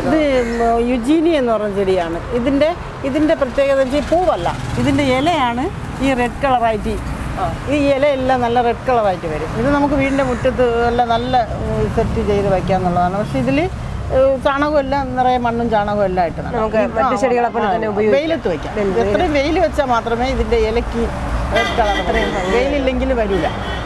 ഇത് യുജീനി എന്ന് പറഞ്ഞ ചെടിയാണ്. ഇതിൻ്റെ പ്രത്യേകത വെച്ചാൽ പൂവല്ല, ഇതിൻ്റെ ഇലയാണ് ഈ റെഡ് കളറായിട്ട്. ഈ ഇലയെല്ലാം നല്ല റെഡ് കളറായിട്ട് വരും. ഇത് നമുക്ക് വീടിൻ്റെ മുറ്റത്ത് എല്ലാം നല്ല സെറ്റ് ചെയ്ത് വയ്ക്കാമെന്നുള്ളതാണ്. പക്ഷേ ഇതിൽ ചാണകം എല്ലാം നിറയെ മണ്ണും ചാണകവും എല്ലാം ആയിട്ട് മറ്റു ചെടികളെ പോലെ തന്നെ വെയിലത്ത് വയ്ക്കാം. എത്രയും വെയിൽ വെച്ചാൽ മാത്രമേ ഇതിൻ്റെ ഇലയ്ക്ക് റെഡ് കളർ, വെയിലില്ലെങ്കിൽ വരില്ല.